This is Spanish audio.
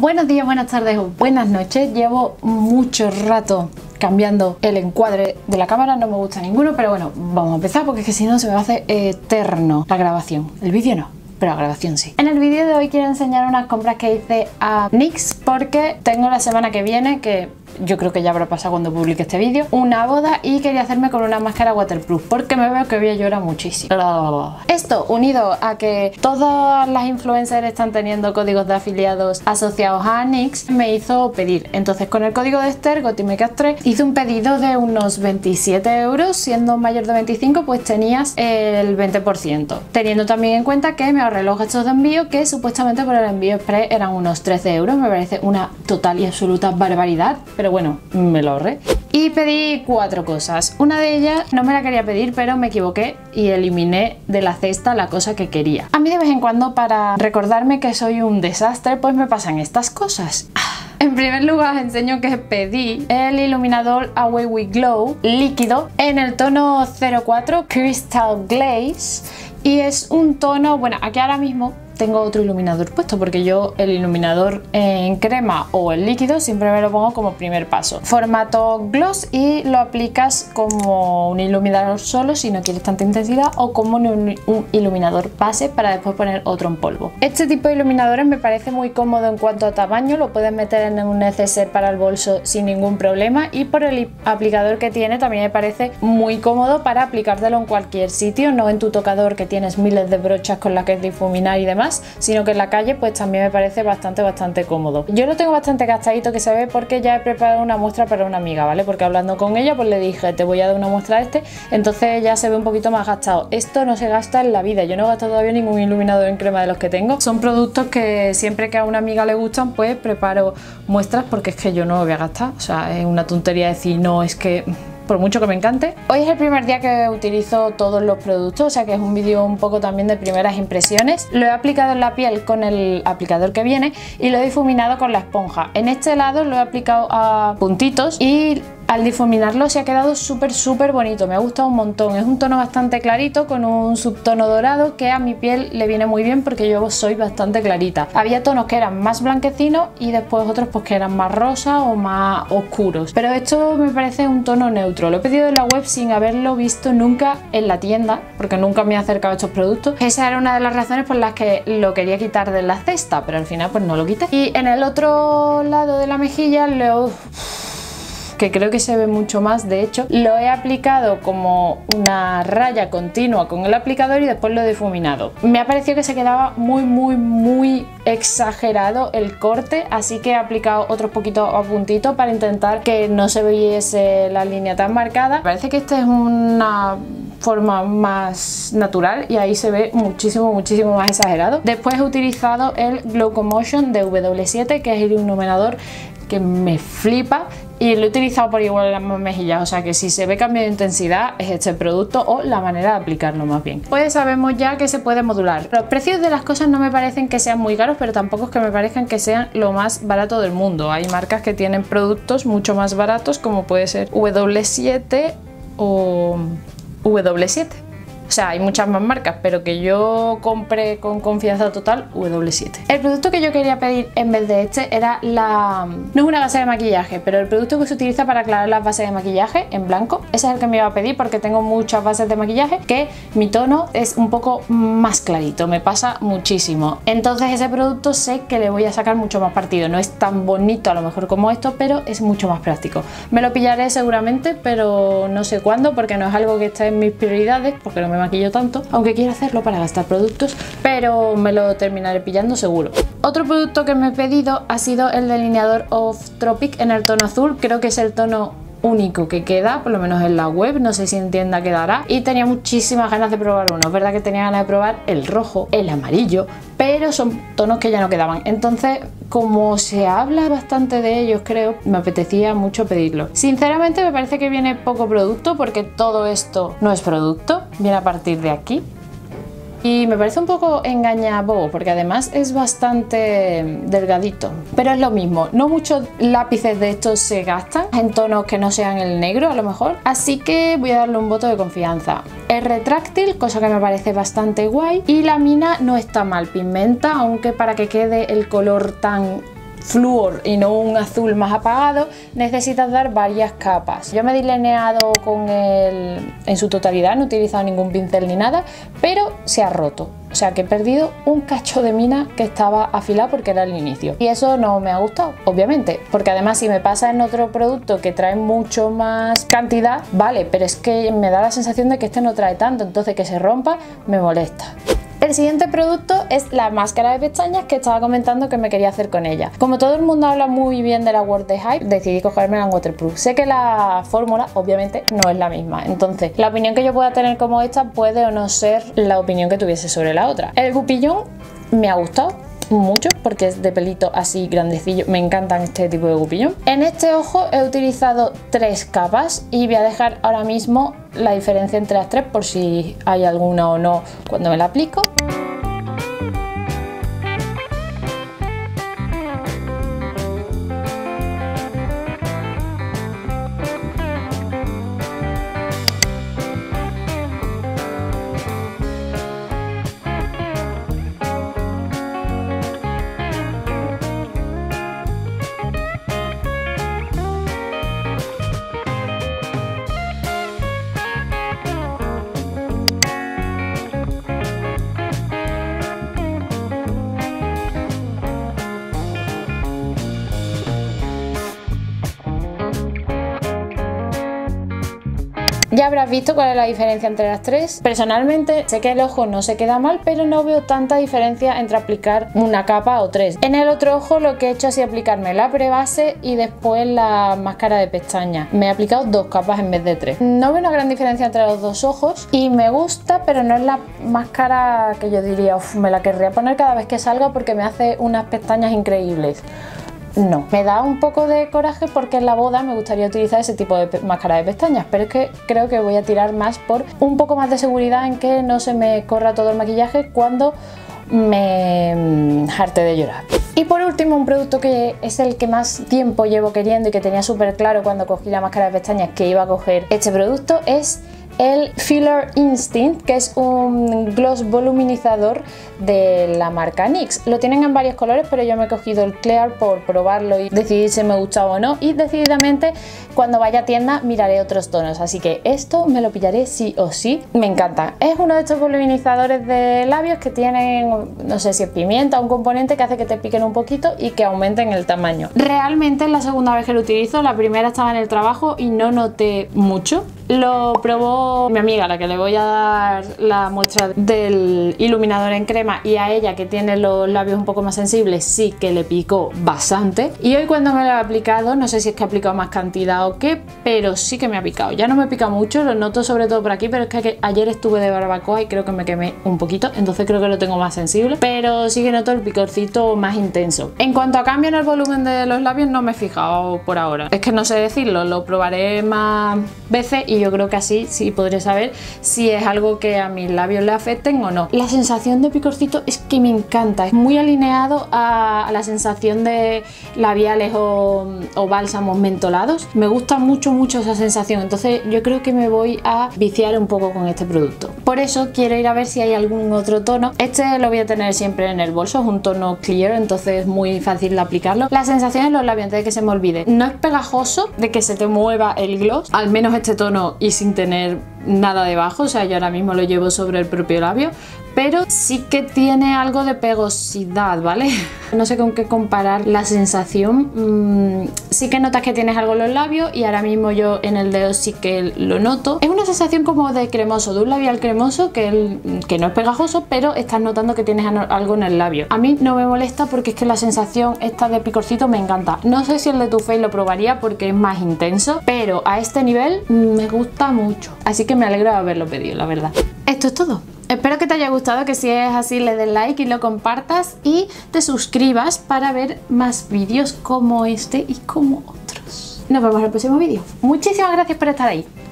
Buenos días, buenas tardes o buenas noches. Llevo mucho rato cambiando el encuadre de la cámara, no me gusta ninguno, pero bueno, vamos a empezar porque es que si no se me va a hacer eterno la grabación. El vídeo no, pero la grabación sí. En el vídeo de hoy quiero enseñar unas compras que hice a NYX porque tengo la semana que viene, que yo creo que ya habrá pasado cuando publique este vídeo, una boda y quería hacerme con una máscara waterproof porque me veo que voy a llorar muchísimo. Esto unido a que todas las influencers están teniendo códigos de afiliados asociados a NYX me hizo pedir. Entonces con el código de Esther, GotiMakeup3, hice un pedido de unos 27 euros, siendo mayor de 25 pues tenías el 20%. Teniendo también en cuenta que me ahorré los gastos de envío, que supuestamente por el envío express eran unos 13 euros, me parece una total y absoluta barbaridad. Pero bueno, me lo ahorré. Y pedí 4 cosas. Una de ellas no me la quería pedir, pero me equivoqué y eliminé de la cesta la cosa que quería. A mí de vez en cuando, para recordarme que soy un desastre, pues me pasan estas cosas. En primer lugar os enseño que pedí el iluminador Away We Glow líquido en el tono 04 Crystal Glaze. Y es un tono, bueno, aquí ahora mismo tengo otro iluminador puesto porque yo el iluminador en crema o el líquido siempre me lo pongo como primer paso. Formato gloss y lo aplicas como un iluminador solo si no quieres tanta intensidad o como un iluminador base para después poner otro en polvo. Este tipo de iluminadores me parece muy cómodo en cuanto a tamaño, lo puedes meter en un neceser para el bolso sin ningún problema y por el aplicador que tiene también me parece muy cómodo para aplicártelo en cualquier sitio, no en tu tocador que tienes miles de brochas con las que difuminar y demás, sino que en la calle pues también me parece bastante cómodo. Yo lo tengo bastante gastadito, que se ve porque ya he preparado una muestra para una amiga, ¿vale? Porque hablando con ella pues le dije, te voy a dar una muestra de este, entonces ya se ve un poquito más gastado. Esto no se gasta en la vida, yo no he gastado todavía ningún iluminador en crema de los que tengo. Son productos que siempre que a una amiga le gustan pues preparo muestras porque es que yo no lo voy a gastar, o sea, es una tontería decir no, es que por mucho que me encante. Hoy es el primer día que utilizo todos los productos, o sea que es un vídeo un poco también de primeras impresiones. Lo he aplicado en la piel con el aplicador que viene y lo he difuminado con la esponja. En este lado lo he aplicado a puntitos y al difuminarlo se ha quedado súper bonito, me ha gustado un montón. Es un tono bastante clarito con un subtono dorado que a mi piel le viene muy bien porque yo soy bastante clarita. Había tonos que eran más blanquecinos y después otros pues que eran más rosa o más oscuros, pero esto me parece un tono neutro. Lo he pedido en la web sin haberlo visto nunca en la tienda porque nunca me he acercado a estos productos. Esa era una de las razones por las que lo quería quitar de la cesta, pero al final pues no lo quité. Y en el otro lado de la mejilla que creo que se ve mucho más, de hecho, lo he aplicado como una raya continua con el aplicador y después lo he difuminado. Me ha parecido que se quedaba muy exagerado el corte, así que he aplicado otros poquitos a puntito para intentar que no se viese la línea tan marcada. Parece que esta es una forma más natural y ahí se ve muchísimo más exagerado. Después he utilizado el Glowcomotion de W7, que es el iluminador que me flipa y lo he utilizado por igual en las mejillas, o sea que si se ve cambio de intensidad es este producto o la manera de aplicarlo más bien. Pues sabemos ya que se puede modular. Los precios de las cosas no me parecen que sean muy caros, pero tampoco es que me parezcan que sean lo más barato del mundo. Hay marcas que tienen productos mucho más baratos como puede ser W7 o W7. O sea, hay muchas más marcas, pero que yo compré con confianza total W7. El producto que yo quería pedir en vez de este era no es una base de maquillaje, pero el producto que se utiliza para aclarar las bases de maquillaje en blanco. Ese es el que me iba a pedir porque tengo muchas bases de maquillaje que mi tono es un poco más clarito, me pasa muchísimo. Entonces ese producto sé que le voy a sacar mucho más partido. No es tan bonito a lo mejor como esto, pero es mucho más práctico. Me lo pillaré seguramente, pero no sé cuándo porque no es algo que esté en mis prioridades, porque no me maquillo tanto, aunque quiero hacerlo para gastar productos, pero me lo terminaré pillando seguro. Otro producto que me he pedido ha sido el delineador Off Tropic en el tono azul. Creo que es el tono único que queda, por lo menos en la web, no sé si en tienda quedará, y tenía muchísimas ganas de probar uno. Es verdad que tenía ganas de probar el rojo, el amarillo, pero son tonos que ya no quedaban. Entonces, como se habla bastante de ellos, creo, me apetecía mucho pedirlo. Sinceramente me parece que viene poco producto porque todo esto no es producto, viene a partir de aquí. Y me parece un poco engañabobo porque además es bastante delgadito, pero es lo mismo, no muchos lápices de estos se gastan en tonos que no sean el negro a lo mejor, así que voy a darle un voto de confianza. Es retráctil, cosa que me parece bastante guay, y la mina no está mal, pigmenta, aunque para que quede el color tan flúor y no un azul más apagado, necesitas dar varias capas. Yo me he delineado con en su totalidad, no he utilizado ningún pincel ni nada, pero se ha roto. O sea que he perdido un cacho de mina que estaba afilado porque era el inicio. Y eso no me ha gustado, obviamente, porque además si me pasa en otro producto que trae mucho más cantidad, vale, pero es que me da la sensación de que este no trae tanto, entonces que se rompa me molesta. El siguiente producto es la máscara de pestañas que estaba comentando que me quería hacer con ella. Como todo el mundo habla muy bien de la World de Hype, decidí cogerme la waterproof. Sé que la fórmula obviamente no es la misma, entonces la opinión que yo pueda tener como esta puede o no ser la opinión que tuviese sobre la otra. El gupillón me ha gustado mucho porque es de pelito así grandecillo, me encantan este tipo de gupillón. En este ojo he utilizado 3 capas y voy a dejar ahora mismo la diferencia entre las 3 por si hay alguna o no cuando me la aplico. Ya habrás visto cuál es la diferencia entre las 3. Personalmente sé que el ojo no se queda mal, pero no veo tanta diferencia entre aplicar una capa o 3. En el otro ojo lo que he hecho ha sido aplicarme la prebase y después la máscara de pestañas. Me he aplicado 2 capas en vez de 3. No veo una gran diferencia entre los dos ojos y me gusta, pero no es la máscara que yo diría, me la querría poner cada vez que salga porque me hace unas pestañas increíbles. No, me da un poco de coraje porque en la boda me gustaría utilizar ese tipo de máscara de pestañas, pero es que creo que voy a tirar más por un poco más de seguridad en que no se me corra todo el maquillaje cuando me harte de llorar. Y por último, un producto que es el que más tiempo llevo queriendo y que tenía súper claro cuando cogí la máscara de pestañas que iba a coger este producto es el Filler Instinct, que es un gloss voluminizador de la marca NYX. Lo tienen en varios colores, pero yo me he cogido el Clear por probarlo y decidir si me gustaba o no, y decididamente cuando vaya a tienda miraré otros tonos, así que esto me lo pillaré sí o sí. Me encanta. Es uno de estos voluminizadores de labios que tienen, no sé si es pimienta o un componente que hace que te piquen un poquito y que aumenten el tamaño. Realmente es la segunda vez que lo utilizo, la primera estaba en el trabajo y no noté mucho. Lo probó mi amiga, a la que le voy a dar la muestra del iluminador en crema, y a ella, que tiene los labios un poco más sensibles, sí que le picó bastante. Y hoy cuando me lo he aplicado, no sé si es que he aplicado más cantidad o qué, pero sí que me ha picado. Ya no me pica mucho, lo noto sobre todo por aquí, pero es que ayer estuve de barbacoa y creo que me quemé un poquito, entonces creo que lo tengo más sensible, pero sí que noto el picorcito más intenso. En cuanto a cambio en el volumen de los labios, no me he fijado por ahora. Es que no sé decirlo, lo probaré más veces y yo creo que así sí podré saber si es algo que a mis labios le afecten o no. La sensación de picorcito es que me encanta, es muy alineado a la sensación de labiales o bálsamos mentolados. Me gusta mucho esa sensación, entonces yo creo que me voy a viciar un poco con este producto. Por eso quiero ir a ver si hay algún otro tono. Este lo voy a tener siempre en el bolso, es un tono clear, entonces es muy fácil de aplicarlo. La sensación en los labios, antes de que se me olvide, no es pegajoso, de que se te mueva el gloss, al menos este tono, y sin tener nada debajo, o sea, yo ahora mismo lo llevo sobre el propio labio, pero sí que tiene algo de pegosidad, ¿vale? No sé con qué comparar la sensación. Sí que notas que tienes algo en los labios y ahora mismo yo en el dedo sí que lo noto. Es una sensación como de cremoso, de un labial cremoso que no es pegajoso, pero estás notando que tienes algo en el labio. A mí no me molesta porque es que la sensación esta de picorcito me encanta. No sé si el de Too Faced lo probaría porque es más intenso, pero a este nivel me gusta mucho. Así que me alegro de haberlo pedido, la verdad. Esto es todo. Espero que te haya gustado, que si es así le des like y lo compartas y te suscribas para ver más vídeos como este y como otros. Nos vemos en el próximo vídeo. Muchísimas gracias por estar ahí.